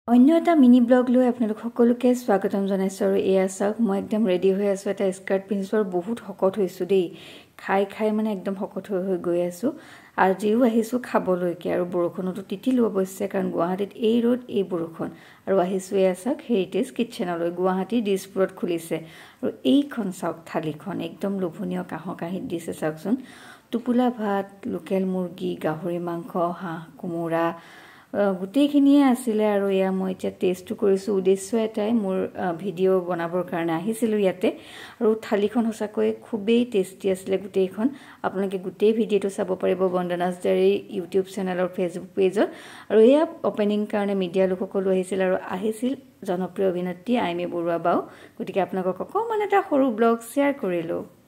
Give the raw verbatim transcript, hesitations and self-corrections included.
অন্য এটা mini blog লৈ আপোনালোক সকলোকে স্বাগতম জনাইছো আৰু এয়া চাওক মই একদম ৰেডি হৈ আছো এটা স্কাৰ্ট পিন্ধিছো আৰু বহুত শকত হৈছো দেই খাই খাই মানে একদম শকত হৈ হৈ গৈ আছো আজিও আহিছো খাবলৈকে আৰু বৰখনটো তিতিলো অৱশ্যে কাৰণ গুৱাহাটীত এই ৰ'দ এই বৰখন আৰু আহিছো এয়া চাওক হেৰিটেজ কিটচেনলৈ গুৱাহাটী দিছপুৰত খুলিছে আৰু এইখন চাওক থালিখন একদম লোভনীয় কাঁহ কাঁহিত দিছে চাওকচোন টুপুলা ভাত লোকেল মুৰ্গী গাহৰি মাংস হাঁহ কোমোৰা গুটেইখিনিয়ে আছিলে আৰু এয়া মই এতিয়া টেষ্টটো কৰিছো উদ্দেশ্য এটাই মোৰ ভিডিঅ' বনাবৰ কাৰণে আহিছিলো ইয়াতে আৰু থালিখন সঁচাকৈ খুবেই টেষ্টি আছিলে গুটেইখন আপোনালোকে গুটেই ভিডিঅ'টো চাব পাৰিব বন্দনাছ ডায়েৰী ইউটিউব চেনেলৰ ফেচবুক পেজত আৰু এয়া অপেনিং কাৰণে মিডিয়া লোকসকলো আহিছিল আৰু আহিছিল জনপ্ৰিয় অভিনেত্ৰী আইমী বৰুৱা বাও গতিকে আপোনালোকক অকণমান এটা সৰু ব্লগ শ্বেয়াৰ কৰিলো